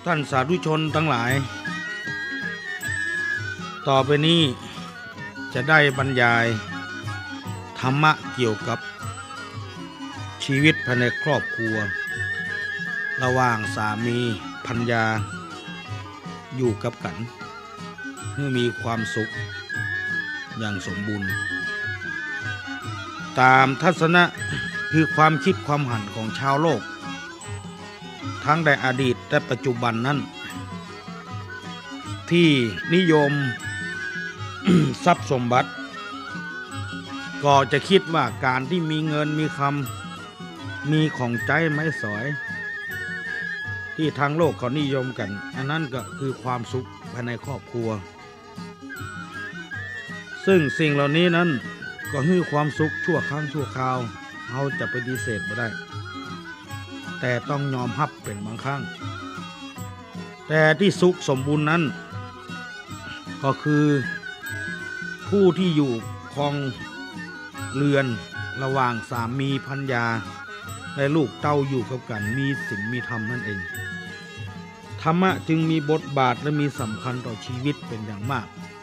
ท่านสาธุชนทั้งหลายต่อไปนี้จะได้บรรยายธรรมะเกี่ยวกับชีวิตภายในครอบครัวระหว่างสามีภรรยาอยู่กับกันเพื่อมีความสุขอย่างสมบูรณ์ตามทัศนะคือความคิดความหันของชาวโลกทั้งในอดีตและปัจจุบันนั้นที่นิยม ทรัพย์สมบัติก็จะคิดว่าการที่มีเงินมีคำมีของใจไม้สอยที่ทางโลกเขานิยมกันอันนั้นก็คือความสุขภายในครอบครัวซึ่งสิ่งเหล่านี้นั้นก็ให้ความสุขชั่วครั้งชั่วคราวเราจะปฏิเสธไม่ได้แต่ต้องยอมรับเป็นบางครั้งแต่ที่สุขสมบูรณ์นั้นก็คือผู้ที่อยู่ครองเรือนระหว่างสามีภรรยาและลูกเต้าอยู่กับกันมีศีลมีธรรมนั่นเองธรรมะจึงมีบทบาทและมีสำคัญต่อชีวิตเป็นอย่างมาก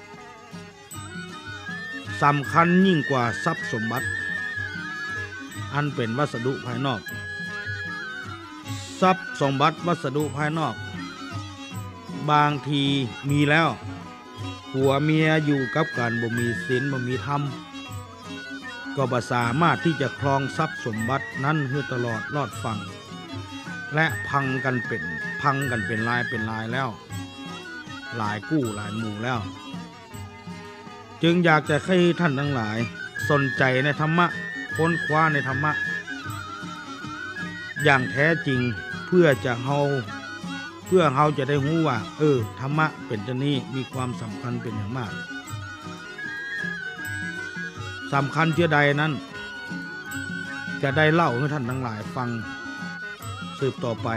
สำคัญยิ่งกว่าทรัพย์สมบัติอันเป็นวัสดุภายนอกทรัพย์สมบัติวัสดุภายนอกบางทีมีแล้วผัวเมียอยู่กับกันบ่มีศีลบ่มีธรรมก็บ่สามารถที่จะครองทรัพย์สมบัตินั้นให้ตลอดรอดฝั่งและพังกันเป็นลายเป็นลายแล้วหลายกู้หลายหมู่แล้วจึงอยากจะให้ท่านทั้งหลายสนใจในธรรมะค้นคว้าในธรรมะอย่างแท้จริงเพื่อเราจะได้รู้ว่าธรรมะเป็นจังนี้มีความสำคัญเป็นอย่างมากสำคัญเชื่อใดนั้นจะได้เล่าให้ท่านทั้งหลายฟังสืบต่อไป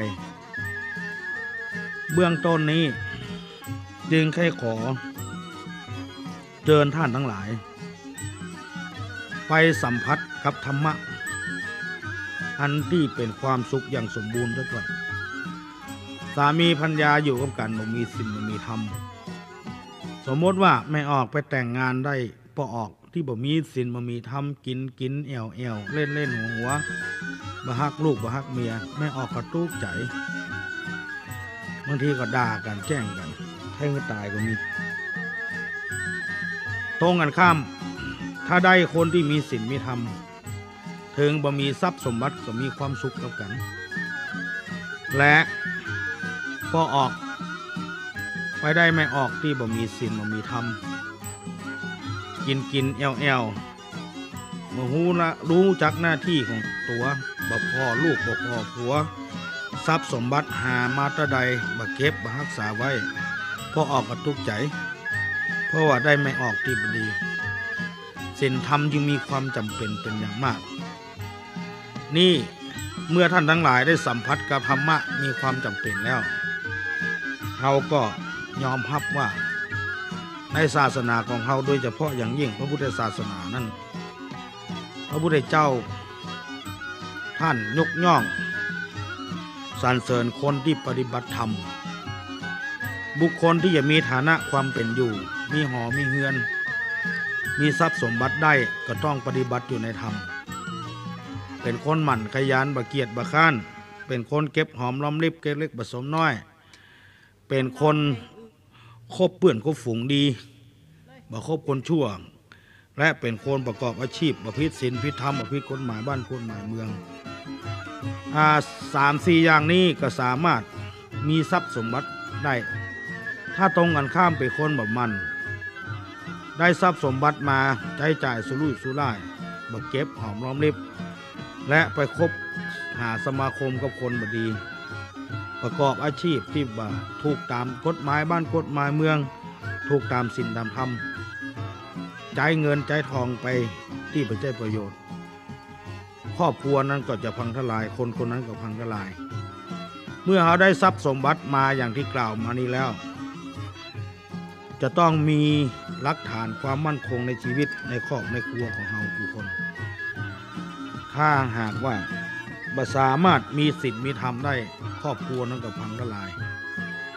เบื้องต้นนี้จึงแค่ขอเชิญท่านทั้งหลายไปสัมผัสกับธรรมะอันที่เป็นความสุขอย่างสมบูรณ์ซะก่อนสามีภรรยาอยู่กับกันบ่มีศีลบ่มีธรรมสมมติว่าไม่ออกไปแต่งงานได้พอออกที่บ่มีศีลบ่มีธรรมกินแอวเล่นหัวบ่ฮักลูกบ่ฮักเมียไม่ออกกระตุกใจบางทีก็ด่ากันแจ้งกันให้ตายก็มีตรงกันข้ามถ้าได้คนที่มีศีลมีธรรมถึงบ่มีทรัพย์สมบัติก็มีความสุขกับกันและก็ออกไปได้ไม่ออกที่บ่มีศีลบ่มีธรรมกินแอวบ่รู้จักหน้าที่ของตัวบ่พอลูกบ่พอผัวทรัพย์สมบัติหามาแตะใดบ่เก็บบ่รักษาไว้พอออกก็ทุกข์ใจเพราะว่าได้ไม่ออกที่บ่ดีศีลธรรมจึงมีความจำเป็นเป็นอย่างมากนี่เมื่อท่านทั้งหลายได้สัมผัสกับธรรมะมีความจำเป็นแล้วเราก็ยอมรับว่าในศาสนาของเราโดยเฉพาะอย่างยิ่งพระพุทธศาสนานั้นพระพุทธเจ้าท่านยกย่องสรรเสริญคนที่ปฏิบัติธรรมบุคคลที่จะมีฐานะความเป็นอยู่มีหอมีเฮือนมีทรัพย์สมบัติได้ก็ต้องปฏิบัติอยู่ในธรรมเป็นคนหมั่นขยันบ่เกียจบ่ค้านเป็นคนเก็บหอมรอมริบเก็บเล็กผสมน้อยเป็นคนคบเพื่อนคบฝูงดีบ่คบคนชั่วและเป็นคนประกอบอาชีพบ่ผิดศีลผิดธรรมบ่ผิดกฎหมายบ้านกฎหมายเมือง3-4 อย่างนี้ก็สามารถมีทรัพย์สมบัติได้ถ้าตรงกันข้ามเป็นคนแบบมันได้ทรัพย์สมบัติมาใช้จ่ายสุรุ่ยสุร่ายบ่เก็บหอมรอมริบและไปคบหาสมาคมกับคนบ่ดีประกอบอาชีพที่บ่ถูกตามกฎหมายบ้านกฎหมายเมืองถูกตามศีลตามธรรมจ่ายเงินจ่ายทองไปที่ไม่ใช่ประโยชน์ครอบครัวนั้นก็จะพังทลายคนคนนั้นก็พังทลายเมื่อเขาได้ทรัพย์สมบัติมาอย่างที่กล่าวมานี้แล้วจะต้องมีหลักฐานความมั่นคงในชีวิตในครอบในครัวของเราทุกคนถ้าหากว่าบ่สามารถมีศีลมีธรรมได้ครอบครัวนั้นก็พังทลาย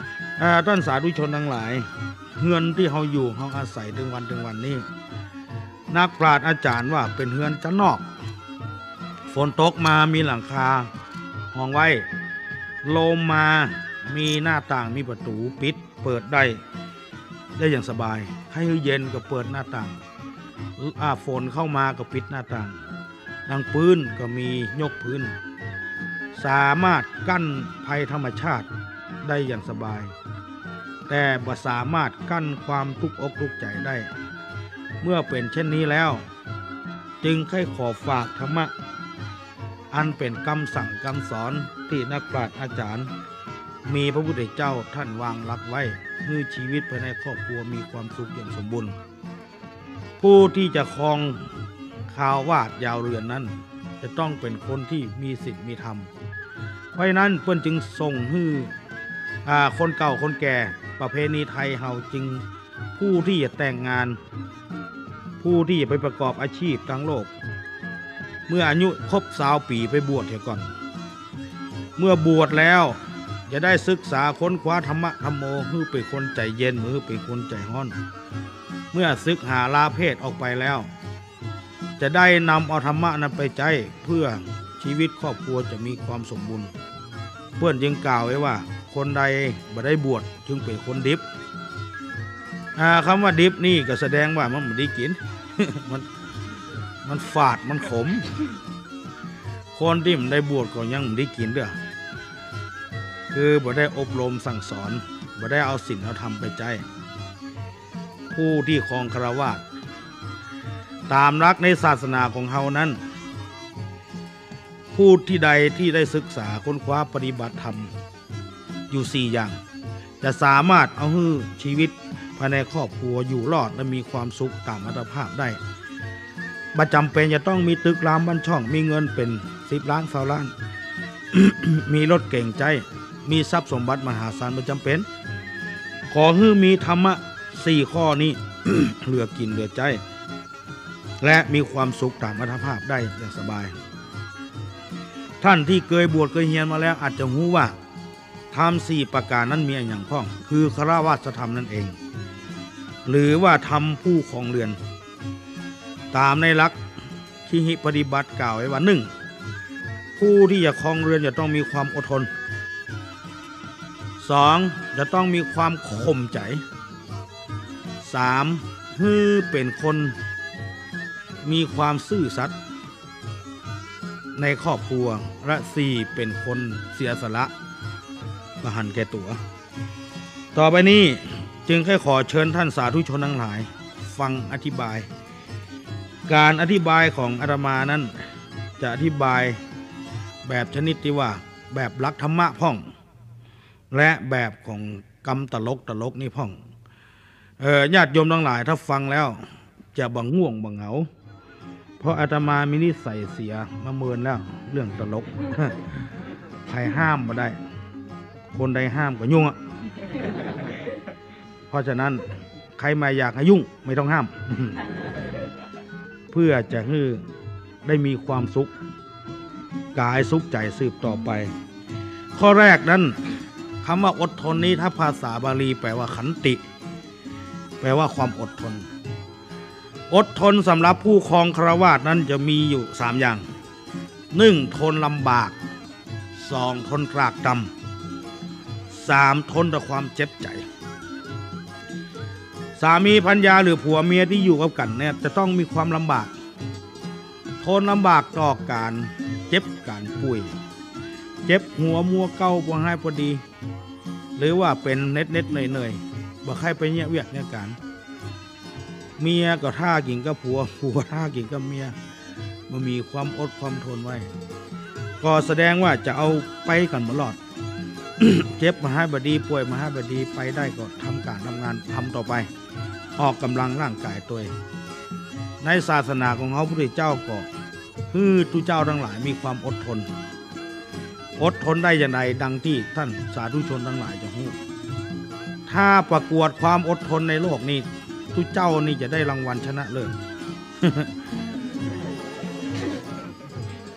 ท่านสาธุชนทั้งหลายเฮือนที่เฮาอยู่เฮาอาศัยถึงวันนี้นักปราชญ์อาจารย์ว่าเป็นเฮือนชั้นนอกฝนตกมามีหลังคาห้องไว้ลมมามีหน้าต่างมีประตูปิดเปิดได้อย่างสบายให้เย็นก็เปิดหน้าต่างฝนเข้ามาก็ปิดหน้าต่างดังพื้นก็มียกพื้นสามารถกั้นภัยธรรมชาติได้อย่างสบายแต่บ่สามารถกั้นความทุกข์อกทุกข์ใจได้เมื่อเป็นเช่นนี้แล้วจึงให้ขอฝากธรรมะอันเป็นคำสั่งคำสอนที่นักปราชญ์อาจารย์มีพระพุทธเจ้าท่านวางหลักไว้ให้ชีวิตภายในครอบครัวมีความสุขอย่างสมบูรณ์ผู้ที่จะครองคราววาดยาวเรือนนั้นจะต้องเป็นคนที่มีศีลมีธรรมเพราะนั้นเพิ่นจึงส่งให้คนเก่าคนแก่ประเพณีไทยเฮาจึงผู้ที่จะแต่งงานผู้ที่จะไปประกอบอาชีพทั้งโลกเมื่ออายุครบ20 ปีไปบวชเถอะก่อนเมื่อบวชแล้วจะได้ศึกษาค้นคว้าธรรมะธรรมโมให้เป็นคนใจเย็นมือเป็นคนใจร้อนเมื่อศึกหาลาเพศออกไปแล้วจะได้นำเอาธรรมะนั้นไปใจเพื่อชีวิตครอบครัวจะมีความสมบูรณ์เพื่อนจึงกล่าวไว้ว่าคนใดบ่ได้บวชจึงเป็นคนดิบคำว่าดิบนี่ก็แสดงว่ามันไม่ได้กิน มันฝาดมันขมคนที่มันได้บวชก็ยังไม่ได้กินเด้อคือบ่ได้อบรมสั่งสอนบ่ได้เอาศีลเอาธรรมไปใจผู้ที่ครองฆราวาสตามหลักในศาสนาของเฮานั้นผู้ที่ใดที่ได้ศึกษาค้นคว้าปฏิบัติธรรมอยู่4อย่างจะสามารถเอาให้ชีวิตภายในครอบครัวอยู่รอดและมีความสุขตามอัตภาพได้บ่จำเป็นจะต้องมีตึกรามบ้านช่องมีเงินเป็น10 ล้าน20 ล้าน มีรถเก่งใจมีทรัพย์สมบัติมหาศาลบ่จำเป็นขอให้มีธรรมะ4 ข้อนี้ เหลือกินเหลือใจและมีความสุขตามอัตภาพได้อย่างสบายท่านที่เคยบวชเคยเรียนมาแล้วอาจจะรู้ว่าธรรม4 ประการนั้นมีอย่างพ้องคือฆราวาสธรรมนั่นเองหรือว่าธรรมผู้ครองเรือนตามในหลักที่หิปฏิบัติกล่าวไว้ว่า 1. ผู้ที่จะครองเรือนจะต้องมีความอดทน 2. จะต้องมีความข่มใจ 3. ฮือเป็นคนมีความซื่อสัตย์ในครอบครัวและ 4. เป็นคนเสียสละกหันแก่ตัวต่อไปนี้จึงให้ขอเชิญท่านสาธุชนทั้งหลายฟังอธิบายการอธิบายของอาตมานั้นจะอธิบายแบบชนิดที่ว่าแบบหลักธรรมะพ่องและแบบของกรรมตลกนี่พ่องญาติโยมทั้งหลายถ้าฟังแล้วจะบังง่วงบังเหงาเพราะอาตมามีนิสัยเสียมาเมินแล้วเรื่องตลก ใครห้ามมาได้คนใดห้ามก็ยุ่งอ่ะ เพราะฉะนั้นใครมาอยากให้ยุ่งไม่ต้องห้าม เพื่อจะให้ได้มีความสุขกายสุขใจสืบต่อไปข้อแรกนั้นคำว่าอดทนนี้ถ้าภาษาบาลีแปลว่าขันติแปลว่าความอดทนอดทนสำหรับผู้ครองฆราวาสนั้นจะมีอยู่3 อย่าง 1. ทนลำบาก 2. ทนตรากตรำ 3. ทนต่อความเจ็บใจสามีภรรยาหรือผัวเมียที่อยู่กับกันเนี่ยจะต้องมีความลำบากทนลำบากต่อการเจ็บการป่วยเจ็บหัวมัวเก้าบ่ให้พอดีหรือว่าเป็นเน็ดเหนื่อยบ่ใครไปเนี่ยเวียกเนี่ยการเมียก็ท่ากินกับผัวท่ากินกับเมียมันมีความอดความทนไว้ก็แสดงว่าจะเอาไปกันตลอด เจ็บมาให้บดีป่วยมาให้บดีไปได้ก็ทำการทำงานทำต่อไปออกกำลังร่างกายตัวในศาสนาของเขาพระพุทธเจ้าก็คือทุกเจ้าทั้งหลายมีความอดทนได้อย่างไรดังที่ท่านสาธุชนทั้งหลายจะรู้ถ้าประกวดความอดทนในโลกนี้ทุกเจ้านี่จะได้รางวัลชนะเลิศ ถ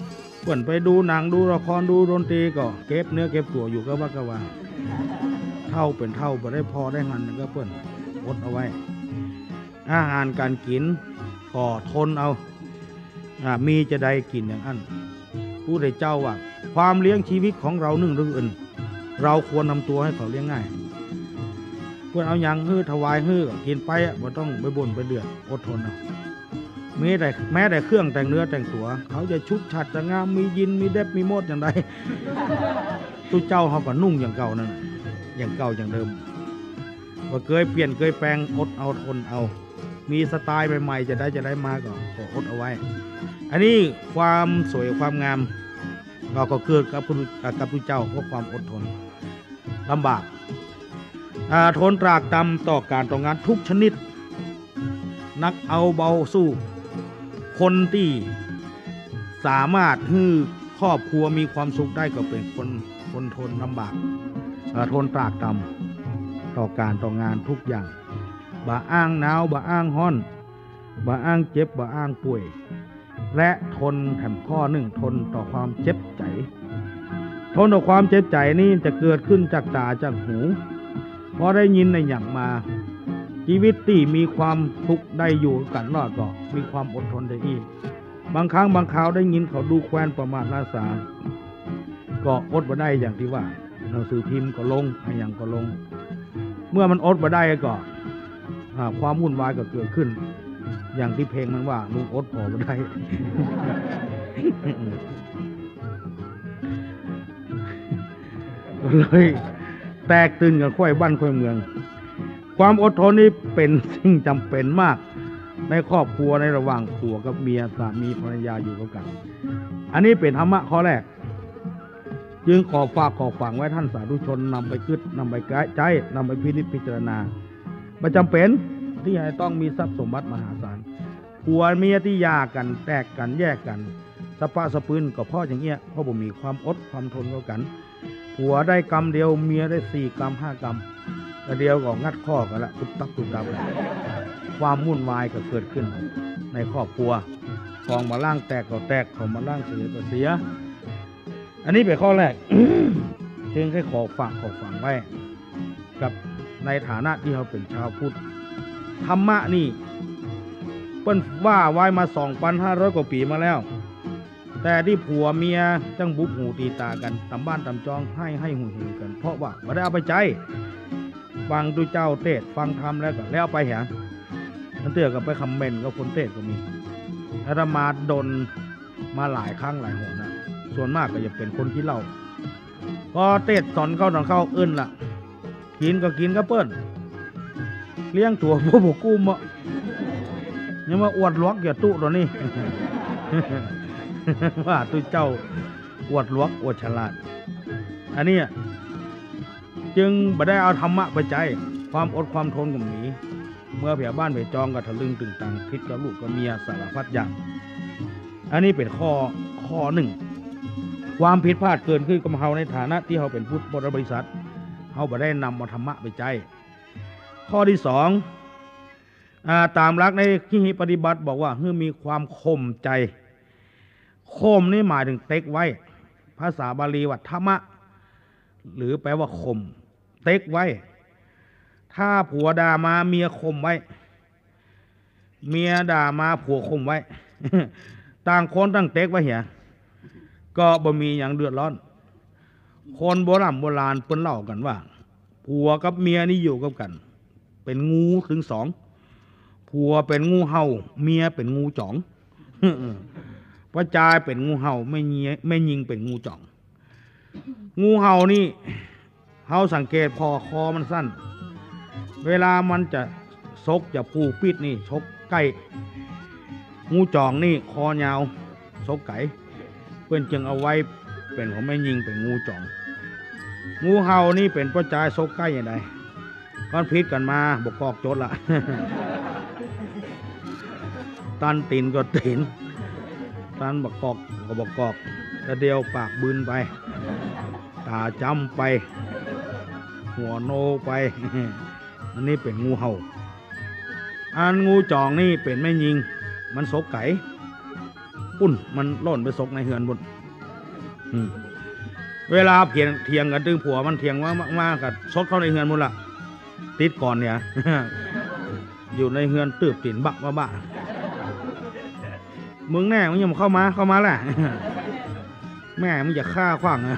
เปิ่นไปดูหนังดูละครดูดนตรีก็เก็บเนื้อเก็บตัวอยู่ก็ว่าก็ว่าเท่าเป็นเท่าบ่ได้พอได้หันก็เปิ่นอดเอาไว้อาหารการกินก็ทนเอามีจะได้กินอย่างอันผู้ใดเจ้าว่าความเลี้ยงชีวิตของเราหนึ่งหรืออื่นเราควรทำตัวให้เขาเลี้ยงง่ายเพื่อเอาอย่างฮื้อถวายฮื้อกินไปบ่ต้องไปบ่นไปเดือดอดทนเอาแม้แต่เครื่องแต่งเนื้อแต่งตัวเขาจะชุดฉัดจะงามมียินมีเด็บมีโมดอย่างไรตู้เจ้าเขาก็นุ่งอย่างเก่านั่นอย่างเก่าอย่างเดิมว่าเคยเปลี่ยนเคยแปลงอดเอาทนเอามีสไตล์ใหม่ๆจะได้มาก็อดเอาไว้อันนี้ความสวยความงามเราก็เกิดกับตู้เจ้าเพราะความอดทนลำบากทนตรากตรำต่อการต่องานทุกชนิดนักเอาเบาสู้คนที่สามารถให้ครอบครัวมีความสุขได้ก็เป็นคนทนลำบากทนตรากตรำต่อการต่องานทุกอย่างบ่อ้างหนาวบ่อ้างร้อนบ่อ้างเจ็บบ่อ้างป่วยและทนแถมข้อหนึ่งทนต่อความเจ็บใจทนต่อความเจ็บใจนี่จะเกิดขึ้นจากตาจากหูพอได้ยินในอย่างมาชีวิตที่มีความทุกข์ได้อยู่กันรอดก็มีความอดทนได้อีกบางครั้งบางคราวได้ยินเขาดูแควนประมาทราษาก็อดบ่ได้อย่างที่ว่าหนังสือพิมพ์ก็ลงอย่างก็ลงเมื่อมันอดบ่ได้ก็ความวุ่นวายก็เกิดขึ้นอย่างที่เพลงมันว่าลุงอดพอบ่ได้ เลยแตกตื่นกันค่อยบ้านค่อยเมืองความอดทนนี้เป็นสิ่งจำเป็นมากในครอบครัวในระหว่างผัวกับเมียสามีภรรยาอยู่กันอันนี้เป็นธรรมะข้อแรกจึงขอฝากขอฝังไว้ท่านสาธุชนนำไปคิดนำไปใจนำไปพิจารณามันจำเป็นที่จะต้องมีทรัพย์สมบัติมหาศาลผัวเมียที่หย่ากันแตกกันแยกกันสะปะสะปืนก็เพราะอย่างเงี้ยเพราะบ่มีความอดความทนเข้ากันผัวได้กรรมเดียวเมียได้4 กรรม 5 กรรมแต่เดียวก็งัดข้อกันละตุบตับตุบตับความวุ่นวายก็เกิดขึ้นในครอบครัวของมาล่างแตกก็แตกของมาล่างเสียก็เสียอันนี้เป็นข้อแรก จึงให้ขอฝากไว้กับในฐานะที่เราเป็นชาวพุทธธรรมะนี่เปิ้นว่าไว้มา 2,500 กว่าปีมาแล้วแต่ที่ผัวเมียจังบุกหูตีตากันตำบ้านตำจองให้หูหิวกันเพราะว่าไม่ได้เอาไปใจฟังดูเจ้าเทศฟังธรรมแล้วก็แล้วไปหานั่นเตือกับไปคำเมนกับคนเทศก็มีอาตมาดนมาหลายครั้งหลายหนนะส่วนมากก็จะเป็นคนที่เล่าพอเทศสอนเข้าเอิ้นล่ะกินก็กินก็เปิ้นเลี้ยงตัวพวกบกุ้มอ่ะยังมาอวดลวกอย่าตุตัวนี้ ว่าตุเจ้าอวดลวกอวดฉลาดอันนี้จึงบ่ได้เอาธรรมะไปใจความอดความทนกับหมีเมื่อเผียบ้านเผียจองกับทะลึงตึงตังคิดกับลูกกับเมียสารพัดอย่างอันนี้เป็นข้อหนึ่งความผิดพลาดเกินขึ้นกับเฮาในฐานะที่เฮาเป็นพุทธบริษัทเฮาบ่ได้นำมาธรรมะไปใจข้อที่สองตามหลักในที่ปฏิบัติบอกว่าให้มีความข่มใจข่มนี่หมายถึงเต็กไว้ภาษาบาลีว่าธรรมะหรือแปลว่าข่มเต็กไว้ถ้าผัวด่ามาเมียข่มไว้เมียด่ามาผัวข่มไว้ ต่างคนต่างเต็กไว้เหี่ยก็บ่มีอย่างเดือดร้อนคนโบราณเปิ้นเล่ากันว่าผัวกับเมียนี่อยู่กับกันเป็นงูถึง2ผัวเป็นงูเห่าเมียเป็นงูจ่อง พระจายเป็นงูเห่าไม่ยิงเป็นงูจ่องงูเห่านี่เห่าสังเกตพอคอมันสั้นเวลามันจะซกจะผูปิดนี่ชกไก่งูจ่องนี่คอยาวซกไก่เพื่อนจึงเอาไว้เป็นของไม่ยิงเป็นงูจ่องงูเห่านี่เป็นพระจายซกไก่อย่างไรก้อนพิษกันมาบกกอกโจดละ ตันตีนก็ตีนตันบกกอกก็บกกอกแต่เดียวปากบืนไปตาจำไปหัวโนไป อันนี้เป็นงูเห่าอันงูจ่องนี่เป็นไม่ยิงมันซกไก่ปุ้นมันล่นไปซกในเหือนบนเวลาเถียงกันตึงผัวมันเถียงว่ากับซดเข้าในเฮือนหมดละติดก่อนเนี่ย อยู่ในเฮือนตืบติ่นบักบ้ามึงแน่มึงยังเข้ามาแหละ แม่มึงอย่าฆ่าขว้างนะ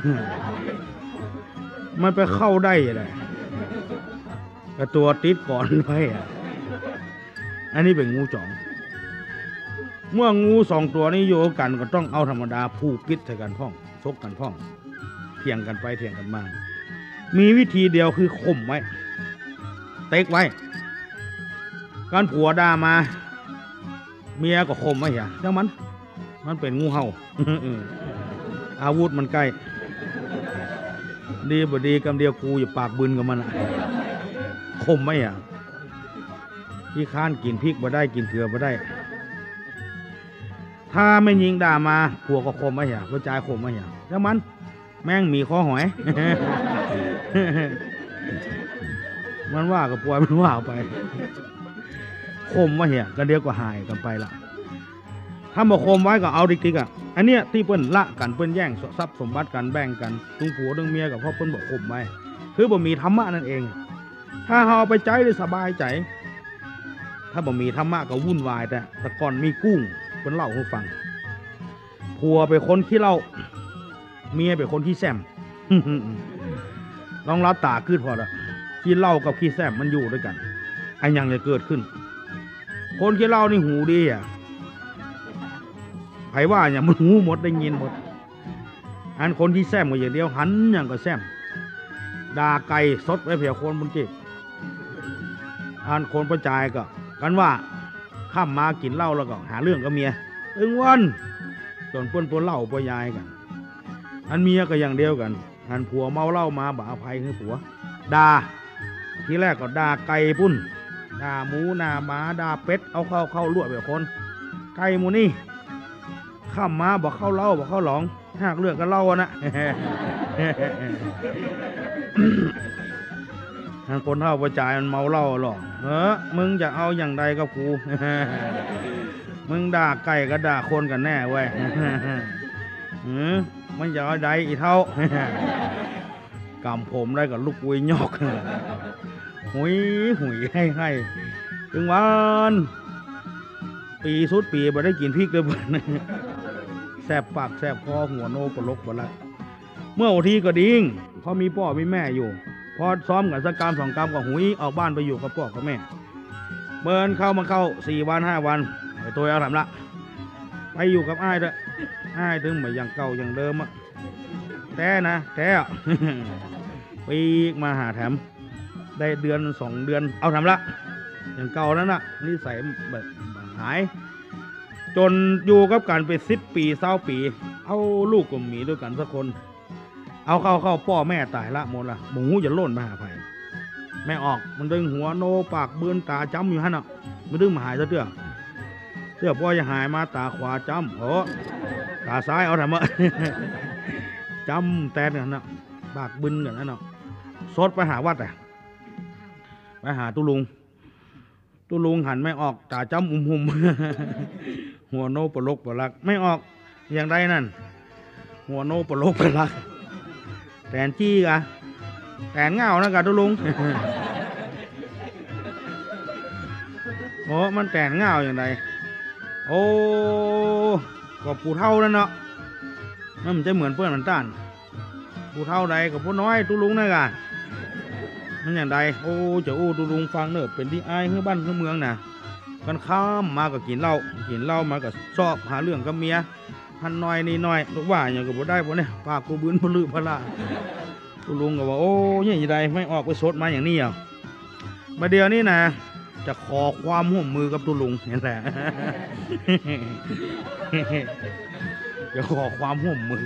มันไปเข้าได้เลยกระตัวติดก่อนไปอันนี้เป็นงูจ่องเมื่องูสองตัวนี้อยู่กันก็ต้องเอาธรรมดาผูกปิดใส่กันพ่องชกกันพ่องเถียงกันไปเถียงกันมามีวิธีเดียวคือข่มไว้เต็กไว้การผัวด่ามาเมียก็ข่มไว้อย่าจังมันเป็นงูเห่า อาวุธมันใกล้ดีบ่ดีกำเดียวกูอย่าปากบึนกับมันข่มไว้อย่าที่ข้านกินพริกบ่ได้กินเกลือบ่ได้ถ้าไม่ยิงด่ามาผัวก็ข่มไว้อย่ากระจายข่มไว้อย่าจังแม่งมีข้อหอย มันว่ากับปวยมันว่าไปคมว่าเหี้ยกันเดียวก็หายกันไปละถ้าบอกคมไว้ก็เอาดิ๊กอ่ะอันเนี้ยที่เปิ้นละกันเปิ้นแย่งทรัพย์สมบัติกันแบ่งกันทุงผัวทุงเมียกับพ่อเปิ้นบอกคมไว้คือบ่มีธรรมะนั่นเองถ้าเอาไปใจได้สบายใจถ้าบ่มีธรรมะก็วุ่นวายแต่ก่อนมีกุ้งเปิ้นเล่าให้ฟังผัวเป็นคนขี้เหล้าเมียเป็นคนขี้แซม ลองรับตาขึ้นพอละขี้เหล้ากับขี้แซมมันอยู่ด้วยกันไอ้ยังจะเกิดขึ้นคนขี้เหล้านี่หูดีอ่ะไผว่าอย่างมันหูหมดได้ยินหมดอันคนที่แซมก็อย่างเดียวหันอย่างก็แซมด่าไก่สดไว้เพียคนบนเจ็บอันคนประจายก็กันว่าข้ามมากินเหล้าแล้วก็หาเรื่องกับเมียตึงวันจนป้นเหล้าปยายกันอันเมียก็อย่างเดียวกันอันผัวเมาเหล้ามาบ่อภัยคือผัวด่าทีแรกก็ด่าไก่ปุ้นด่าหมูด่าหมาด่าเป็ดเอาเข้าลวดแบบคนไก่หมูนี่ข้ามมาบอกเข้าเหล้าบอกเข้าหลองหากเลือกกันเหล้านะ ทางคนเท่าประจายมันเมาเหล้าหรอกมึงจะเอาอย่างใดกับกู มึงด่าไก่ก็ด่าคนกันแน่เว้ย มันจะเอาใดอีเท่ากำผมได้กับลูกกุยยอกหุยให้ถึงวันปีสุดปีบ่ได้กินพริกเลยบ่แสบปากแสบคอหัวโนปลกบ่ละเมื่อวันที่ก็ดิ้งพอมีพ่อมีแม่อยู่พอซ้อมกันสักกรรม2 กรรมก็หุยออกบ้านไปอยู่กับพ่อกับแม่เมื่อเข้า4 วัน 5 วันไอ้ตัวเอาทำละไปอยู่กับอ้ายด้วยอ้ายถึงเหมือนอย่างเก่าอย่างเดิมอะแต่ปีมาหาแถมได้เดือน2 เดือนเอาทำละอย่างเก่านั้นน่ะนิสัยแบบหายจนอยู่กับกันไป10 ปี20 ปีเอาลูกก็มีด้วยกันสักคนเอาเข้าพ่อแม่ตายละหมดละหมูจะล่นมาหาไผ่แม่ออกมันดึงหัวโนปากเบือนตาจ้ำอยู่ฮะเนาะมันดึงมาหายซะเตื้อพ่อจะหายมาตาขวาจ้ำตาซ้ายเอาทำมา จำแตนกันนะปากบึนกันนะเนาะซดไปหาวัดไปหาตุลุงหันไม่ออกตาจำหุ่ม หัวโนปลกปลักไม่ออกอย่างไรนั่นหัวโนปลกปลักแตนจี้กะแตนเงานะกะตุลุง โอ้มันแตนเงาอย่างไรโอ้ก็ปูเท่านั่นเนาะมันจะเหมือนเพื่อนมันต้านปูเท่าใดกับผู้น้อยตุลุงนะกะมันอย่างใดโอ้จะตุลุงฟังเนอะเป็นที่อายเฮือบ้านเฮือเมืองน่ะกันข้ามมาก็กินเหล้ามาก็ชอบหาเรื่องกับเมียพันน้อยนี่น้อยลูกว่าอย่างกับบ่ได้บ่เนี่ยปากกูบื้นพลือพละตุลุงก็ว่าโอ้ยอย่างใดไม่ออกไปสดมาอย่างนี้อ่ะมาเดียวนี่นะจะขอความร่วมมือกับตุลุงนี่แหละ จะขอความร่วมมือ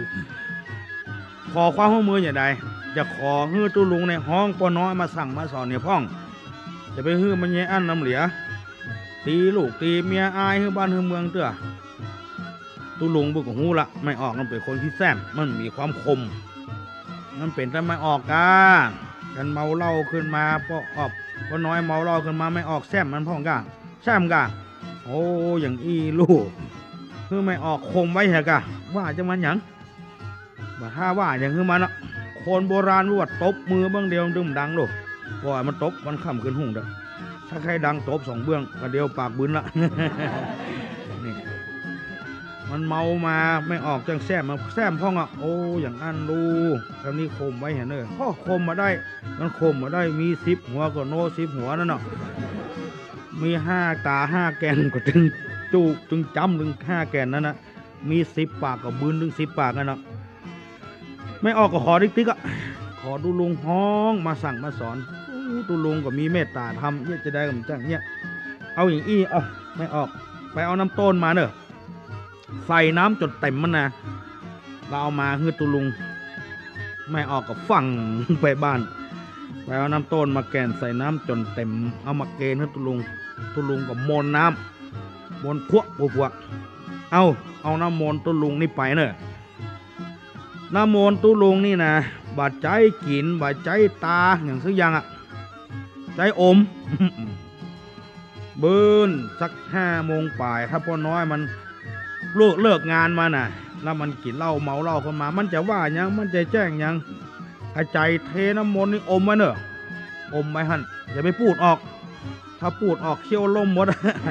อย่างใดจะขอฮื้อตุลุงในห้องปอน้อยมาสั่งมาสอนเนี่ยพ่องจะไปฮื้อมันแย่อันน้ำเหลียตีลูกตีเมียอายฮื้อบ้านฮื้อเมืองเตื้อตุลุงบุกหูละไม่ออกมันเป็นคนที่แซมมันมีความคมมันเป็นแต่ไม่ออกกันเมาเหล้าขึ้นมาพอน้อยเมาเหล้าขึ้นมาไม่ออกแซมมันพ่องแซมโอ้อย่างอีลูกคือไม่ออกคมไว้เหรอกะว่าจะมันหยังมาถ้าว่าอย่างคือมันอ่ะคนโบราณว่าตบมือเบื้องเดียวดึงดังโลกเพราะว่ามันตบมันค่ำขึ้นหุ่งเด้อถ้าใครดังตบ2 เบื้องก็เดียวปากบึนละ นี่มันเมามาไม่ออกจังแซมมาแซมพ่องอ่ะโอ้อย่างอันดูคำนี้คมไว้เห็นเนอะพ่อคมมาได้มันคมมาได้มี10 หัวก็โน10 หัวนั่นเนาะมี5 ตา5 แกนก็ถึงจูถึงจำถึง5 แกนนั่นนะมี10 ปากก็บืนถึง10 ปากนั่นเนาะไม่ออกก็ขอติ๊กอ่ะขอดูลุงห้องมาสั่งมาสอนดูลุงก็มีเมตตาทำเนี่ยจะได้กับจังเนี่ยเอาอย่างอี้เอาไม่ออกไปเอาน้ำต้นมาเนอะใส่น้ำจนเต็มมันนะเราเอามาคือตุลุงไม่ออกกับฝั่งไปบ้านไปเอาน้ำต้นมาแกนใส่น้ำจนเต็มเอามาเกณฑ์ให้ตุลุงกับมนน้ำมนพวกเอาน้ำมนตุลุงนี่ไปเนอะน้ำมนต์ตุลุงนี่นะบาดใจกินบาดใจตาอย่างสักอย่างอะใจอม เบิร์นสัก5 โมงป่ายถ้าพ่อน้อยมันเลิกงานมาน่ะแล้วมันกินเหล้าเมาเหล้าเข้ามามันจะว่ายังมันจะแจ้งยังไอ้ใจเทน้ำมนต์นี่อมไว้เนอะอมไว้หั่นอย่าไปพูดออกถ้าพูดออกเขี้ยวล่มหมด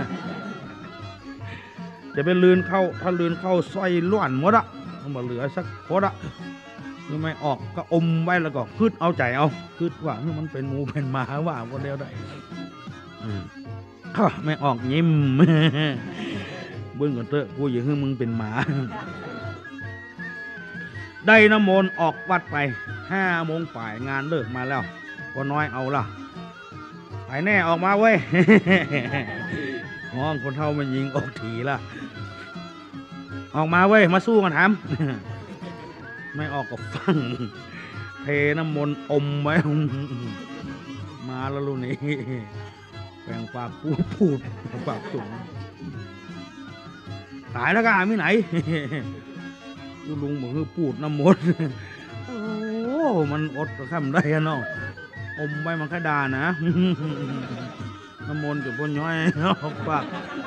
จะไปลืนเข้าถ้าลืนเข้าซอยล้วนหมดอะมันมาเหลือสักโคตรอะนี่ไม่ออกก็อมไว้แล้วก็คืดเอาใจเอาคืดว่ามันเป็นหมูเป็นหมาว่าคนเดียวได้ไม่ออกยิ้ม เบิ้งก่อนเถอะกูอย่าให้มึงเป็นหมา ได้น้ำมนต์ออกวัดไป5 โมงป่ายงานเลิกมาแล้วก็น้อยเอาล่ะไปแน่ออกมาเว้ย ห้องคนเท่ามันยิงออกถีละออกมาเว้ยมาสู้กันทำ ไม่ออกก็ฟังเทน้ำมนต์อมไว้ มาแล้วลูกนี้แปลงปากพูดปากจุ๋มตายแล้วก็ไม่ไหน ลุงบอกคือปูดน้ำมนต์ โอ้มันอดก็ทำได้อะเนาะอมไว้มันแค่ดานะ น้ำมนต์จะพ่นย้อยออกปาก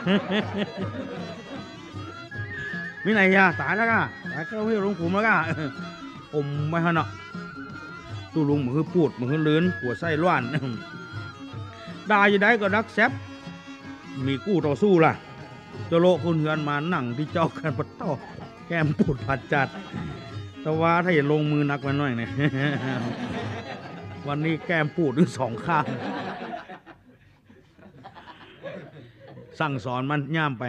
มีไหนยาตายแล้วก็ตายก็เฮียลุงขุมแล้วก็อมไว้ฮะเนาะตู้ลุงมือปูดมือลื่นหัวไส้ล้วนได้ยังได้ก็ดักแซบมีกู้ต่อสู้ล่ะเจ้าโลคนเฮือนมาหนังที่เจ้ากันปัดต่อแก้มปูดผัดจัดแต่ว่าถ้าอย่าลงมือนักไว้หน่อยเนี่ย วันนี้แก้มปูดถึง2 ข้างสั่งสอนมันย่ามไป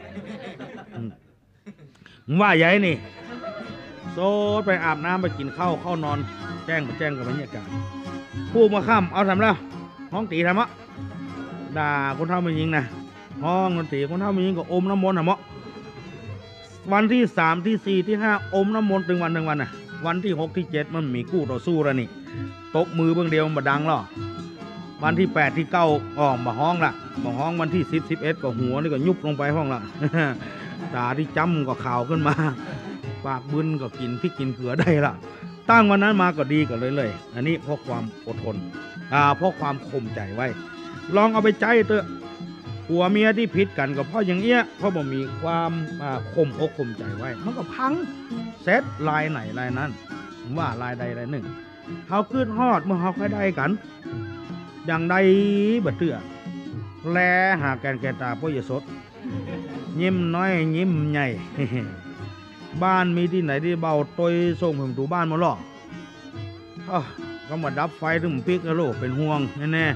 ว่าใหญ่นี่โซดไปอาบน้ำไปกินข้าวเข้านอนแจ้งกับบรรยากาศผู้มาข้ามเอาทำแล้วห้องตีทำะด่าคนเท่าไม่ยิงนะห้องดนตรีคนเท่าไม่ยิงก็อมน้ำมนต์ทำะวันที่3ที่4ที่5อมน้ำมนต์ถึงวันน่ะวันที่6ที่7มันมีกู้ต่อสู้แล้วนี่ตบมือเบื้องเดียวมาดังหรอวันที่8ที่9มาห้องละมาห้องวันที่10 11ก็หัวนี่ก็ยุบลงไปห้องละ ตาที่จำก็ข่าวขึ้นมาปากบึนก็กินพริกกินเกลือได้ละตั้งวันนั้นมาก็ดีก็เลยอันนี้เพราะความอดทนเพราะความข่มใจไว้ลองเอาไปใจเถอะผัวเมียที่ผิดกันก็เพราะอย่างเงี้ยเพราะบ่มีความข่มอกข่มใจไว้มันก็พังเซตลายไหนลายนั้นว่าลายใดลายหนึ่งเขาขึ้นฮอดเมื่อเขาค่อยได้กันอย่างใดบัดเตื้อแลหาแกนแกตาพ่อยศดยิ้มน้อยยิ้มใหญ่ บ้านมีที่ไหนที่เบาตยส่งผมถูบ้านมาหรอกก็มาดับไฟถึงปิกแล้วโลกเป็นห่วงแน่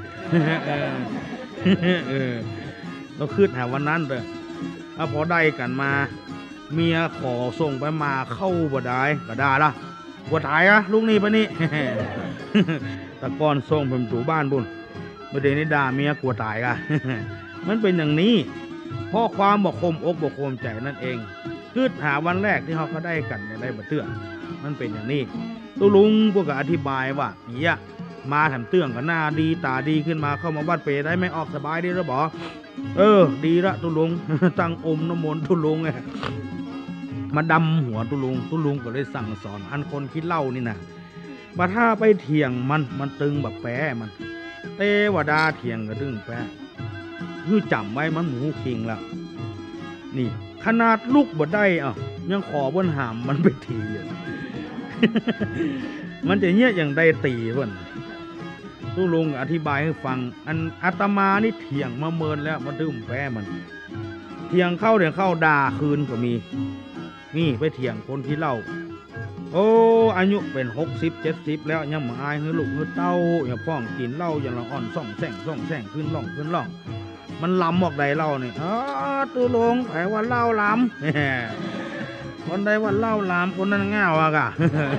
ๆเราคืดหาวันนั้นเลยแล้วพอได้กันมาเมียขอส่งไปมาเข้าบ่ได้ก็ได้ละปวดถ่ายอะลูกนี่ปะนี่ แต่ก่อนส่งผมถูบ้านบุญประเดี๋ยวนี้ด่าเมียกลัวตายอะ มันเป็นอย่างนี้เพราะความบอกคมอกบอกคมใจนั่นเองคืดหาวันแรกที่เขาก็ได้กันได้บัดเตื้อมันเป็นอย่างนี้ตุลุงพวกก็อธิบายว่าเนี่ยมาทำเตื้องก็หน้าดีตาดีขึ้นมาเข้ามาวัดเปรได้ไม่ออกสบายดีหรือเปล่าดีละตุลุง ตั้งอมน้ำมนต์ตุลุงไงมาดำหัวตุลุงก็เลยสั่งสอนอันคนคิดเล่านี่นะมาถ้าไปเถียงมันตึงแบบแปะมันเตวดาเถียงก็ตึงแปะคือจำไว้มันหมูคิงแล้วนี่ขนาดลูกบ่ได้ยังขอบนหามมันไปทีมันจะเงี้ยอย่างใดตีเพิ่นตู้ลุงอธิบายให้ฟังอันอาตมานี่เถียงมาเมินแล้วมาดื้มแพ้มันเถียงเข้าเดี๋ยวเข้าด่าคืนก็มีนี่ไปเถียงคนที่เล่าโอ้อายุเป็น60-70แล้วยังมาอายให้ลูกให้เต้าอย่าพ้องกินเหล้าอย่าละอ่อนส่องแสงขึ้นล่องมันล้ำออกใดเล่านี่ตู้ลุงไผว่าเล่าล้ำคนใดว่าเล่าล้ำคนนั้นง่าวอะกะ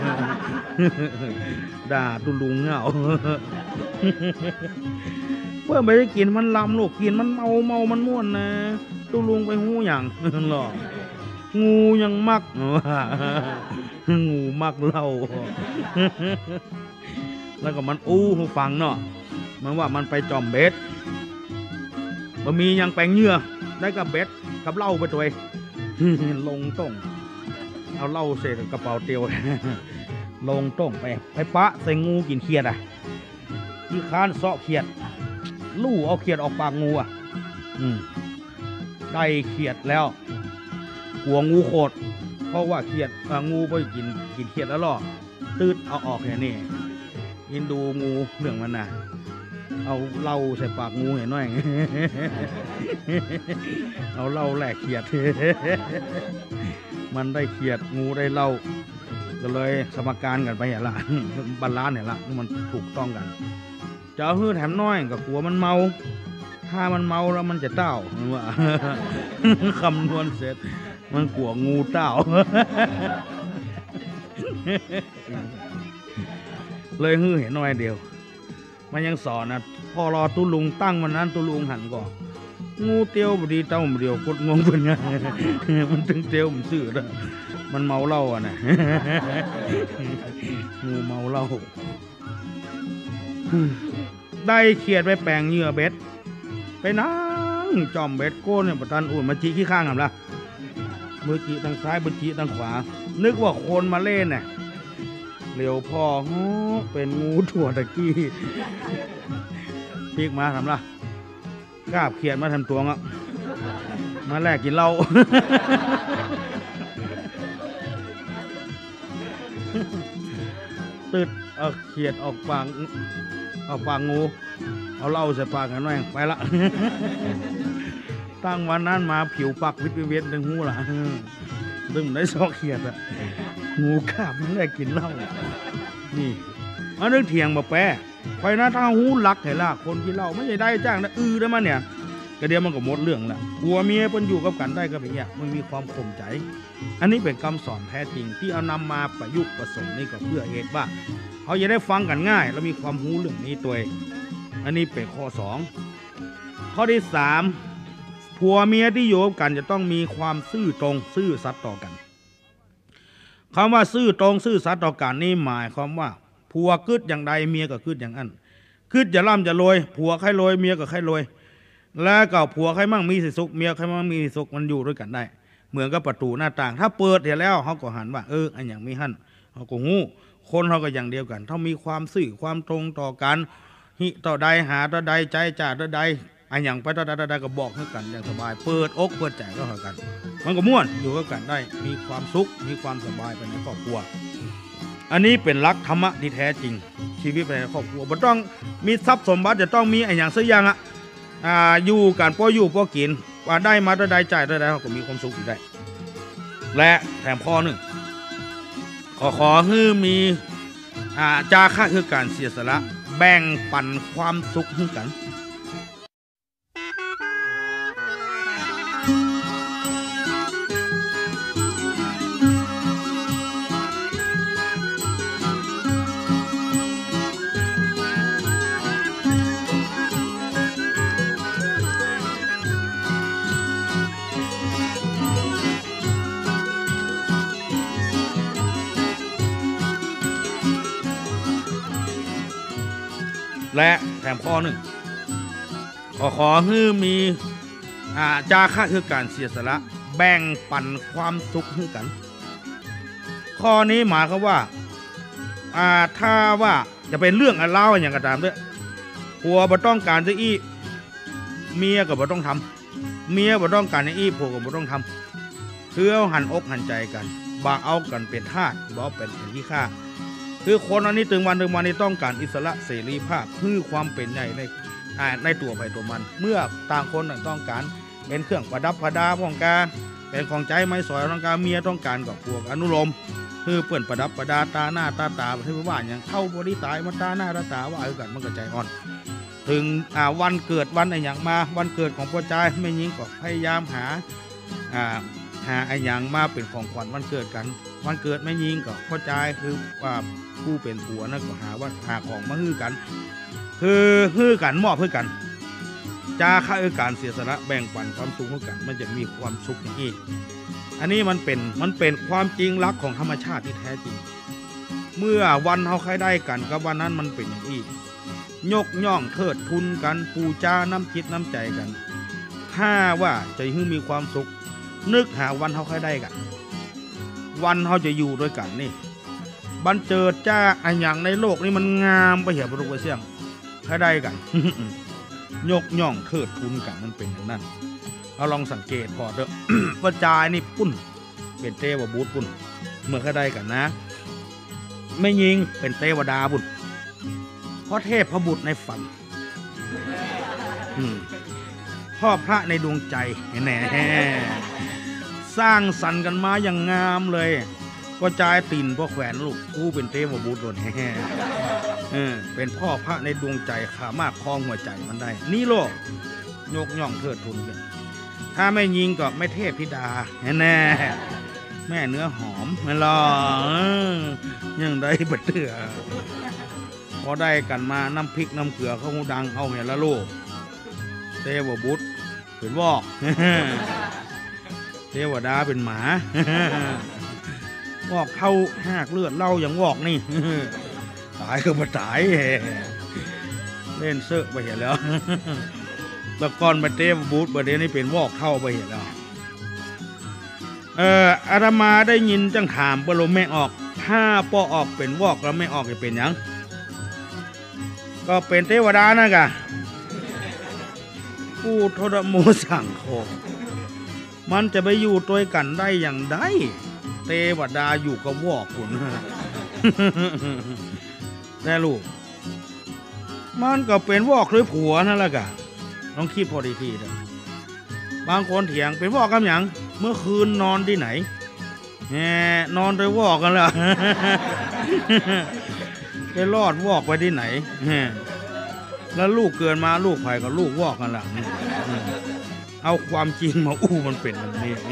ด่าตุลุงเงา เพื่อไม่ได้กินมันลำลูกกินมันเมามันม่วนนะตุลุงไปหูอย่าง หรองูยังมัก งูมักเล่า แล้วก็มันหูฟังเนาะมันว่ามันไปจอมเบ็ดบะมียังแปลงเหยื่อได้กับเบ็ดกับเหล้าไปตัวเอง ลงต้งเอาเหล้าเสร็จกระเป๋าเตียว ลงต้งไปปะใส่งูกินเขียดอ่ะที่ค้านเสาะเขียดลู่เอาเขียดออกปากงูอ่ะได้เขียดแล้วกลัวงูโคตรเพราะว่าเขียดงูไปกินเขียดแล้วล่อตืดเอาออกอย่างนี้ยินดูงูเรื่องมันน่ะเอาเหล้าใส่ปากงูเห็นหน่อย เอาเหล้าแหลกเขียด มันได้เขียดงูได้เหล้าก็เลยสมการกันไปเห็นละ บาลานซ์เห็นละมันถูกต้องกันจะเอาฮื้อแถมน้อยก็กลัวมันเมาถ้ามันเมาแล้วมันจะเต้าว่า คำนวณเสร็จมันกลัวงูเต้า เลยฮื้อเห็นน้อยเดียวมันยังสอนนะพอรอตุลุงตั้งวันนั้นตุลุงหันก่อนงูเตียวบดีเต้าบดียวกดงงเป็นไง มันถึงเตียวมันซื่อแล้วมันเมาเหล้าอ่ะนะ งูเมาเหล้า ได้เขียดไปแปลงเหยื่อเบ็ดไปนั่งจอมเบ็ดโก้เนี่ยประตันอุ่นมาจีขี้ข้างกันละมือจีทางซ้ายมือจีทางขวานึกว่าคนมาเล่นเนี่ยเหลียวพอเป็นงูถั่วตะกี้ปีกมาทำละกาบเขียดมาทำตัวงะมาแลกกินเหล้า ตืดเอาเขียดออกปากงูเอาเหล้าใส่ปากกันแม่งไปละ ตั้งวันนั้นมาผิวปักวิตเวทดึงหูละดึงได้ซอกเขียดอะงูกาบมันได้กินเหล้านี่อันนึกเถียงมาแปะไปนะถ้าหูลักเห็นละคนกินเหล้าไม่ใช่ได้จ้างนะได้มาเนี่ยก็เดี๋ยวมันก็หมดเรื่องละกลัวเมียเพิ่นอยู่กับกันได้ก็เป็นอย่างมันมีความข่มใจอันนี้เป็นคำสอนแท้จริงที่เอานำมาประยุกต์ผสมนี่ก็เพื่อเหตุว่าเขาจะได้ฟังกันง่ายแล้วมีความรู้เรื่องนี้ตัวเองอันนี้เป็นข้อ2ข้อที่3ผัวเมียที่อยู่กันจะต้องมีความซื่อตรงซื่อสัตย์ต่อกันคำว่าซื่อตรงซื่อสัตย์ต่อกันนี่หมายความว่าผัวกึดอย่างใดเมียก็กึดอย่างนั้นกึดจะร่ำจะรวยผัวใครรวยเมียก็ใครรวยแล้วก็ผัวใครมั่งมีสิสุขเมียใครมั่งมีสุขมันอยู่ด้วยกันได้เหมือนกับประตูหน้าต่างถ้าเปิดเดี๋ยวแล้วเขาก็หันว่าอันอย่างมีหั่นเขาก็งูคนเขาก็อย่างเดียวกันถ้ามีความซื่อความตรงต่อกันหิต่อใดหาต่อใดใจจ่าต่อใดอันอย่างไปต่อใดก็บอกให้กันอย่างสบายเปิดอกเปิดใจก็หากันมันก็ม่วนอยู่กับกันได้มีความสุขมีความสบายไปในครอบครัวอันนี้เป็นหลักธรรมะที่แท้จริงชีวิตในครอบครัวบ่ต้องมีทรัพย์สมบัติจะต้องมีอันอย่างสักอย่างอยู่กันพออยู่พอกินว่าได้มาต่อใดจ่ายต่อใดเขาก็มีความสุขอยู่ได้และแถมข้อหนึ่งขอให้มีจาคะคือการเสียสละแบ่งปันความสุขให้กันและแถมข้อหนึ่งขอให้มีจาคะคือการเสียสละแบ่งปันความสุขให้กันข้อนี้หมายความว่าถ้าว่าจะเป็นเรื่องอะไรอย่างกระตามด้วยผัวบ่ต้องการจะอี้เมียก็บ่ต้องทำเมียบ่ต้องการจะอี้ผัวก็บ่ต้องทำเพื่อหันอกหันใจกันบ่เอากันเป็นทาสบ่เป็นที่ฆ่าคือคนอันนี้ถึงวันนี้ต้องการอิสระเสรีภาพคือความเป็นใหญ่ในตัวไปตัวมัน เมื่อต่างคนต่างต้องการเป็นเครื่องประดับประดาของการเป็นของใจไม้สอยต้องการเมียต้องการกับพวกอนุโลมคือเปิ่นประดับประดาตาหน้าตาที่ว่าอย่างเข้าบริตายมาตาหน้าตาว่าเอากันมันก็ใจอ่อนถึงวันเกิดวันอะไรอย่างมาวันเกิดของพ่อใจไม่ยิงก็พยายามหาไอ้อย่างมาเป็นของขวัญวันเกิดกันวันเกิดไม่ยิงก็พ่อใจคือว่าผู้เป็นผัวนั่นก็หาของมาฮื้อกันคือฮื้อกันมอบเพื่อกันจาค่าการเสียสละแบ่งปันความสุขให้กันมันจะมีความสุขอย่างนี้อันนี้มันเป็นความจริงรักของธรรมชาติที่แท้จริงเมื่อวันเขาใครได้กันกับวันนั้นมันเป็นอย่างนี้ยกย่องเทิดทุนกันปูจาน้ำจิตน้ำใจกันถ้าว่าจะให้มีความสุขนึกหาวันเขาใครได้กันวันเขาจะอยู่ด้วยกันนี่บันเจิดจ้าอันอย่างในโลกนี้มันงามไปเหี้ยบรุกไปเสี่ยงใครได้กัน ยกย่องเทิดทุนกันมันเป็นอย่างนั้นเราลองสังเกตพอเถอะ ว่าจายนี่ปุ้นเป็นเทวบูตปุ้นเมื่อใครได้กันนะไม่ยิงเป็นเทวดาบุตรเพราะเทพพระบุตรในฝันพ่อพระในดวงใจแน่สร้างสรรค์กันมาอย่างงามเลยก็จายติ่นพ่อแขวนลูกกูเป็นเทพบุตรโดนเป็นพ่อพระในดวงใจขามากคลองหัวใจมันได้นี่โลกยกย่องเทิดทุนกันถ้าไม่ยิงก็ไม่เทพธิดาแน่แม่เนื้อหอมไม่รอยังได้บัดเตือพอได้กันมาน้ำพริกน้ำเกลือเขาดังเอาเห็นละโลกเทวบุตรเป็นวอกเทวดาเป็นหมาวอกเท่าหากเลือดเล่าอย่างวอกนี่ตายก็มาตายเล่นเสื้อไปเห็นแล้วตะกอนมาเทวบุตรประเดี๋ยวนี้เป็นวอกเท่าไปเห็นแล้วอาตมาได้ยินจังถามปรโลแม่ออกถ้าปอออกเป็นวอกแล้วไม่ออกจะเป็นยังก็เป็นเทวดานะกะผู้ทรโมสั่งโคมันจะไปอยู่ตัวกันได้อย่างใดเทวดาอยู่กับวอกคุณแน่ลูกมันก็เป็นวอกหรือผัวนั่นแหละกะลองคิดพอดีทีนะบางคนเถียงเป็นวอกกันอย่างเมื่อคืนนอนที่ไหนนอนโดยวอกกันแล้วไปรอดวอกไปที่ไหนแล้วลูกเกินมาลูกไผ่กับลูกวอกกันละเอาความจริงมาอู้มันเป็นแบบนี้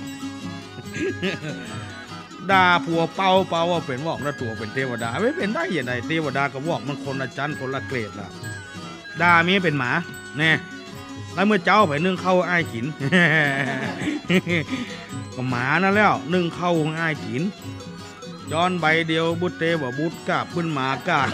ด่าผัวเป่าว่าเป็นวอกแล้วตัวเป็นเทวดาไม่เป็นได้ยังไงเทวดากับวอกมันคนละชั้นคนละเกรดละด่ามีเป็นหมาแน่แล้วเมื่อเจ้าไปนึ่งเข้าอ้ายกินก็หมานั่นแล้วนึ่งเข้าอ้ายกินย้อนใบเดียวบุตเตว่าบุตรกาบขึ้นหมากาบ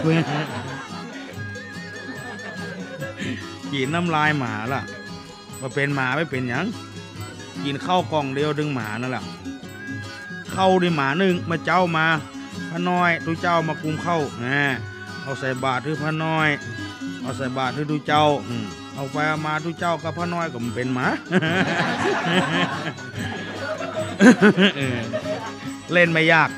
กินน้ำลายหมาล่ะว่าเป็นหมาไม่เป็นหยังกินข้าวกล่องเดียวดึงหมานั่นแหละเข้าดิหมาหนึ่งมาเจ้ามาพระน้อยทุเจ้ามากุมเข้าเอาใส่บาตรที่พระน้อยเอาใส่บาตรที่ทุเจ้าเอาไปเอามาทุเจ้ากับพระน้อยก็มันเป็นหมา เล่นไม่ยาก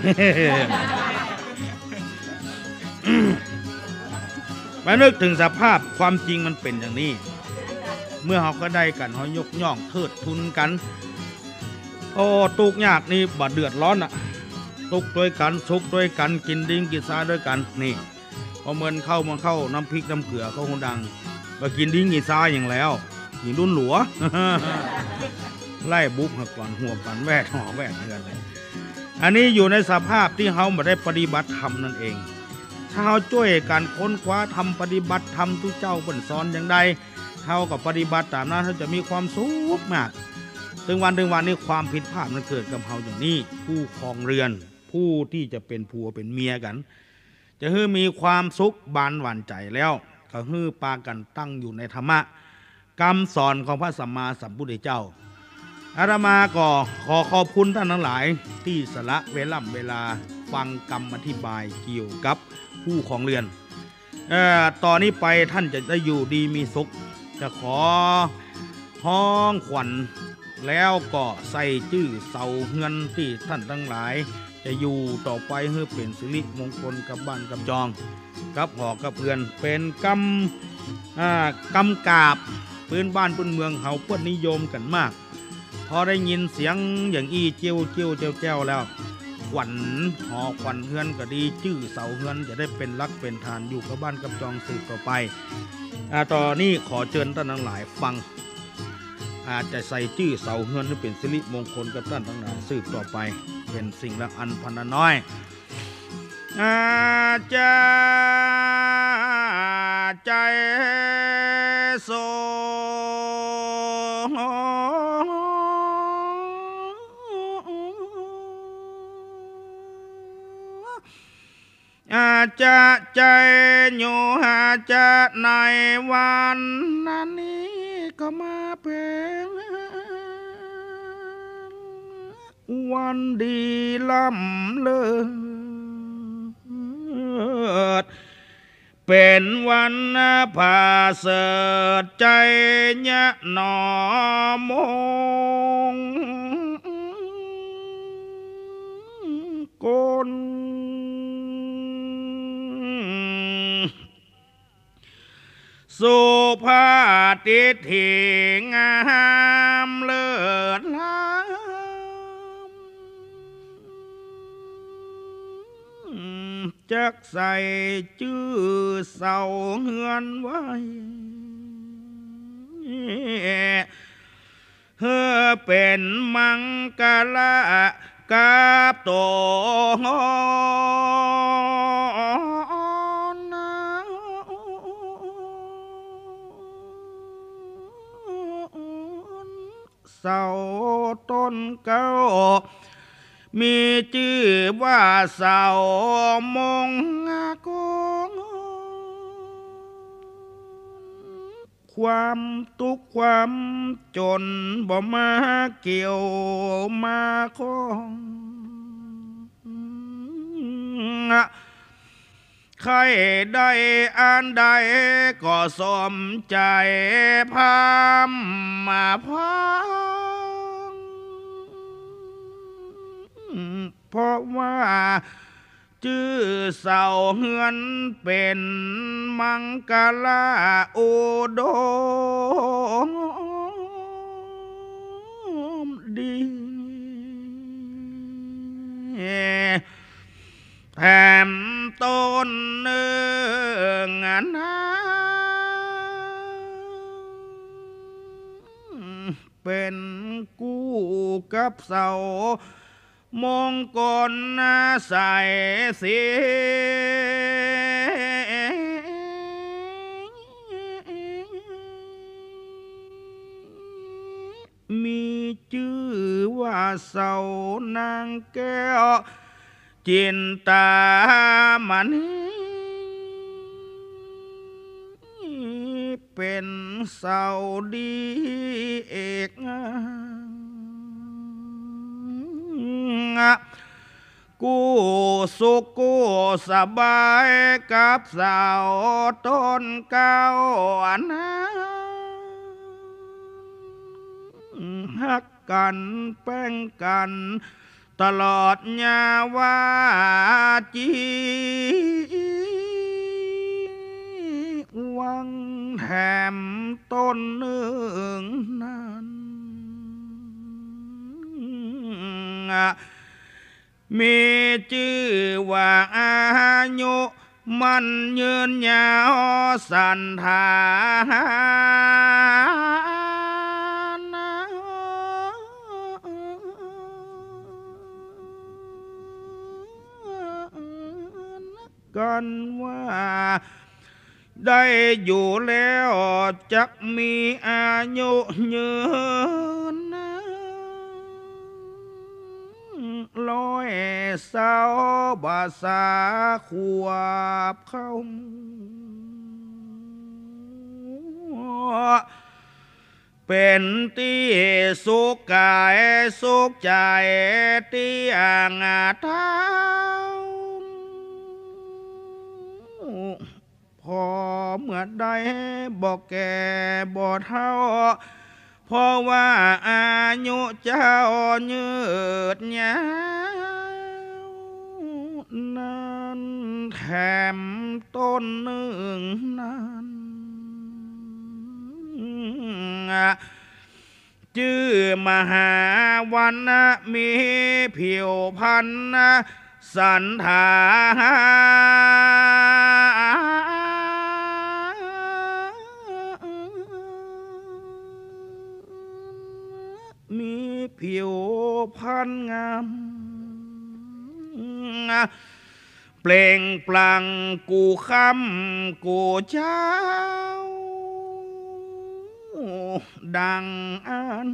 มานึกถึงสภาพความจริงมันเป็นอย่างนี้เมื่อเขาก็ได้กันเขายกย่องเทิดทุนกันโอ้ตุกยากนี่บาดเดือดร้อนอ่ะตุกด้วยกันสุกด้วยกันกินดิ้งกินซาด้วยกันนี่พอเมินเข้าน้ำพริกน้ำเกลือเขาคงดังก็กินดิ้งกินซาอย่างแล้วกินรุ่นหลัว ไล่บุ๊บหักก่อนหัวปันแวดห่อแวดเงินอันนี้อยู่ในสภาพที่เขาไม่ได้ปฏิบัติธรรมนั่นเองถ้าเขาช่วยกันค้นคว้าทำปฏิบัติธรรมทุกเจ้าเป็นสอนอย่างใดเขากับปฏิบัติตามนั้นเขาจะมีความสุขมากถึงวันนี้ความผิดพลาดมันเกิดกับเขาอย่างนี้ผู้ครองเรือนผู้ที่จะเป็นผัวเป็นเมียกันจะให้มีความสุขบานหวานใจแล้วเขาให้ปากันตั้งอยู่ในธรรมะคำสอนของพระสัมมาสัมพุทธเจ้าอาตมาก็ขอขอบคุณท่านทั้งหลายที่สละเวลาฟังคำอธิบายเกี่ยวกับผู้ครองเรือนตอนนี้ไปท่านจะได้อยู่ดีมีสุขจะขอห้องขวัญแล้วก็ใส่ชื่อเสาเฮือนที่ท่านทั้งหลายจะอยู่ต่อไปเพื่อเป็นสิริมงคลกับบ้านกับจองกับหอกับเพื่อนเป็นกำกาบพื้นบ้านพื้นเมืองเฮาเปิ้นนิยมกันมากพอได้ยินเสียงอย่างอี้เจียวเจียวเจ้าเจ้าแล้วขวัญหอขวัญเฮือนก็ดีชื่อเสาเฮือนจะได้เป็นรักเป็นฐานอยู่กับบ้านกับจองสืบต่อไปต่อนนี้ขอเชิญท่านทั้งหลายฟังอาจจะใส่ชื่อเสาเฮือนให้เป็นสิริมงคลกับท่านทั้งหลายสืบต่อไปเป็นสิ่งละอันพันน้อยอาจะใจโสอาจจะใจอยู่อาจจะในวันนั้นนี้ก็มาเป็นวันดีล้ำเลิศเป็นวันผาเสดใจยะหนอมงกลสุภาติถิงามเลิศล้ำจักใส่ชื่อเสาเฮือนไว้เฮือเป็นมังกรกาบโตเสาต้นเก้ามีชื่อว่าเสามงคลความทุกข์ความจนบ่มาเกี่ยวมาของใครได้อ่านใดก็สมใจพามมาพังเพราะว่าชื่อเสาเฮือนเป็นมังกรอุดมดีแถมต้นเนืองนะเป็นกู้กับเสามงกลใส่สีมีชื่อว่าเสานางแก้วจินตามณีเป็นเสาดีเอกกู้สุขกู้สบายกับเสาต้นเก้านะฮักกันแป้งกันตลอดยาวาจีวังแถมต้นหนึ่งนั้นมีชื่อว่าอายุมันยืนยาวสันธานกันว่าได้อยู่แล้วจักมีอายุยืนร้อยเศร้าบาษาขวบเข้าเป็นที่สุขกายสุขใจที่อ่างเท้าพอเมื่อใดบอกแก่บ่เท่าเพราะว่าอายุเจ้ายืดยาวนานแถมต้นหนึ่งนั้นชื่อมหาวันนะมีผิวพันนะสันฐานมีผิวพันงามเปล่งปลั่งกูคำกูเจ้าดังอัน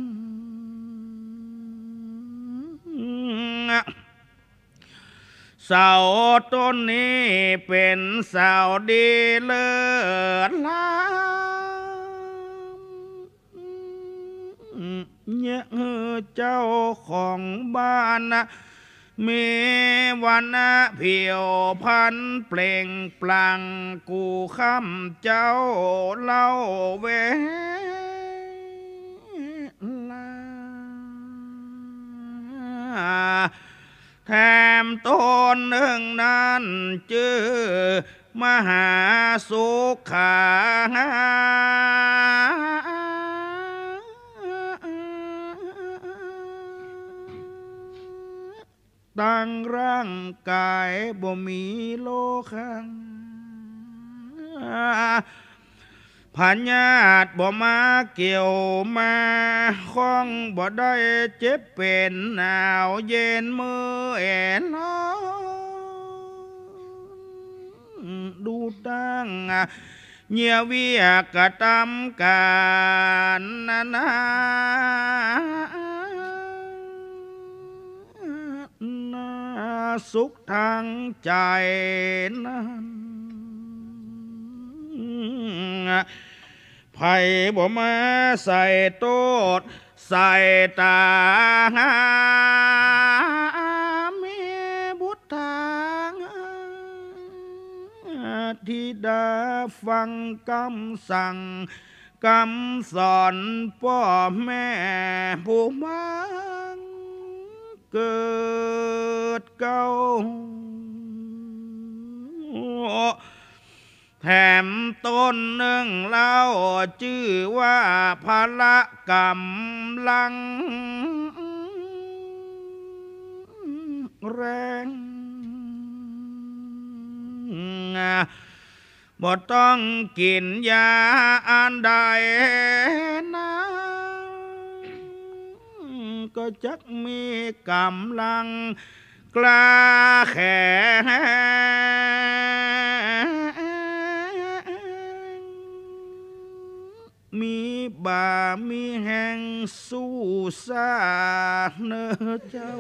เสาต้นนี้เป็นเสาดีเลิศล้ำเนี่ยเจ้าของบ้านนะมีวันนะเพียวพันเปล่งปลั่งกูคำเจ้าเล่าเวลาแถมต้นหนึ่งนั้นชื่อมหาสุขาตั้งร่างกายบ่มีโลคังพันญาติบ่มาเกี่ยวมาข้องบ่ได้เจ็บเป็นหนาวเย็นมือแอนล้อดูตั้งเงียเวียกระทำการนาสุขทางใจนั้นไผ่บ่มาใส่โตดใส่ตาเมบุตทางธิดาฟังคำสั่งคำสอนพ่อแม่ผู้มังเกิดเก่าแถมต้นหนึ่งเล่าชื่อว่าพละกำลังแรงบ่ต้องกินยาอันใดนะก็จักมีกำลังกล้าแข็งมีบ่ามีแห่งสู้ซาเนอเจ้า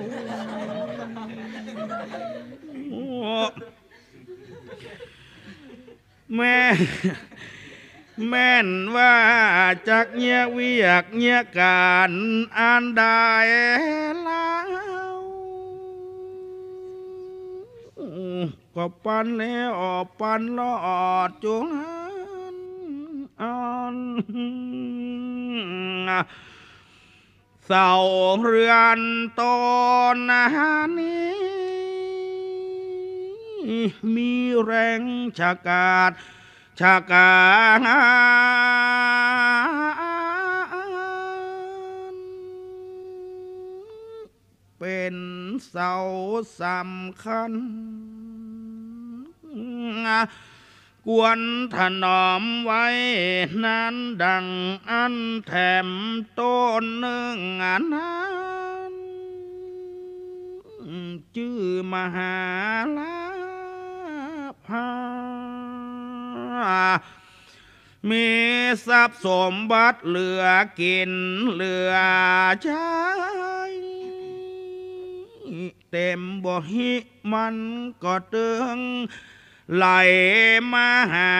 แม่นว่าจักเงียเวียกเงียการอันใดแล้วก็ปันแล้วปันลอดจงอันเสาเรือนตอนนี้มีแรงชากาศชากาเป็นเสาสำคัญกวนถนอมไว้นั้นดังอันแถมต้นหนึ่งนั้นชื่อมหาลาภามีทรัพย์สมบัติเหลือกินเหลือใช้เต็มบ่หิมันก็เตืองไหลมาหา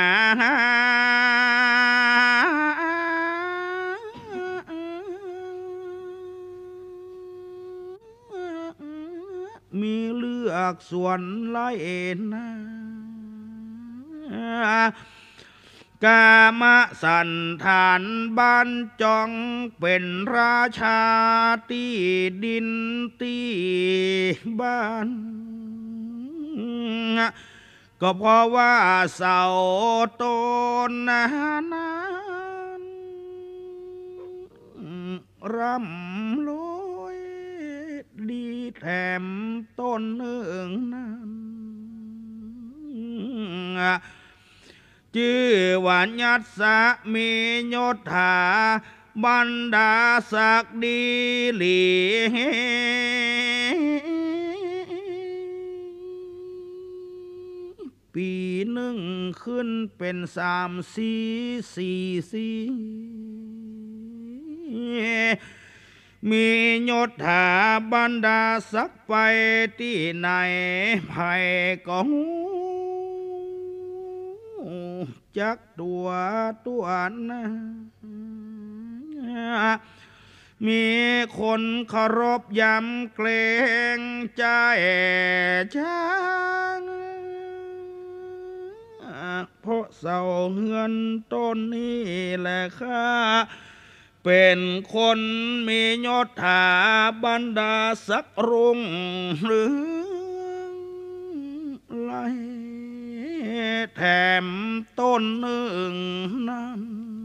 มีเลือกส่วนไหลนากามสันฐานบ้านจองเป็นราชาที่ดินที่บ้านก็เพราะว่าเสาต้นนั้นร่ำรวยดีแถมต้นเนืองนั้นชื่อว่าญัตสะมียศถาบรรดาศักดีหลีปีหนึ่งขึ้นเป็น3 4 4 มียศถาบรรดาศักดิ์ไปที่ไหนภัยก็หูจักตัวนะมีคนเคารพยำเกรงใจช้างเพราะเสาเฮือนต้นนี้แหละค่ะ เป็นคนมียศถาบรรดาศักดิ์รุ่งเรืองไล่แถมต้นหนึ่งนั้น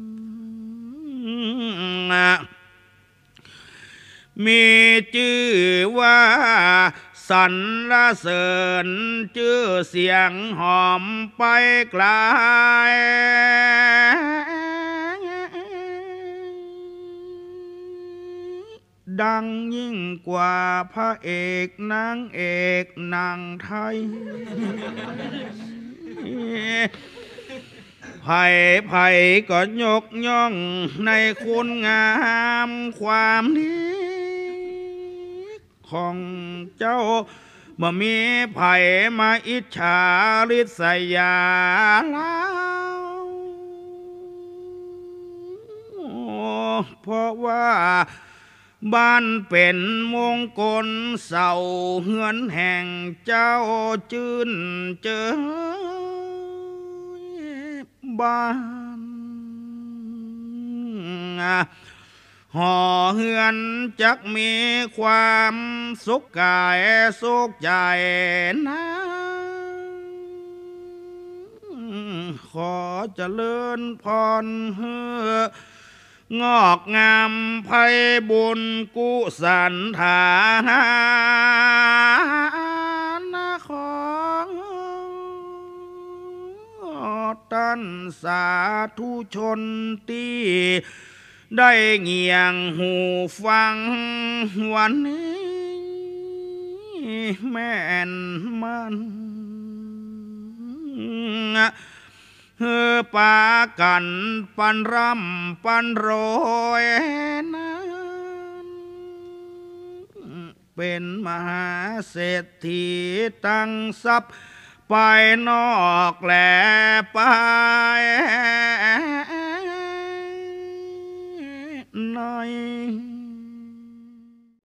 มีชื่อว่าสรรเสริญชื่อเสียงหอมไปไกลดังยิ่งกว่าพระเอกนางเอกนางไทยไผ่ก็ยกย่องในคุณงามความดีของเจ้าบ่มีไผ่มาอิจฉาริษยาแล้วเพราะว่าบ้านเป็นมงคลเสาเฮือนแห่งเจ้าจื่นเจอบ้านห่อเฮือนจักมีความสุขกายสุขใจนะขอเจริญพรเฮืองอกงามไพบุญกุสันฐานของท่านสาธุชนที่ได้เงียงหูฟังวันนี้แม่นมันปากันปันร่ำปันโรยนั้นเป็นมหาเศรษฐีตั้งทรัพย์ไปนอกแหลไป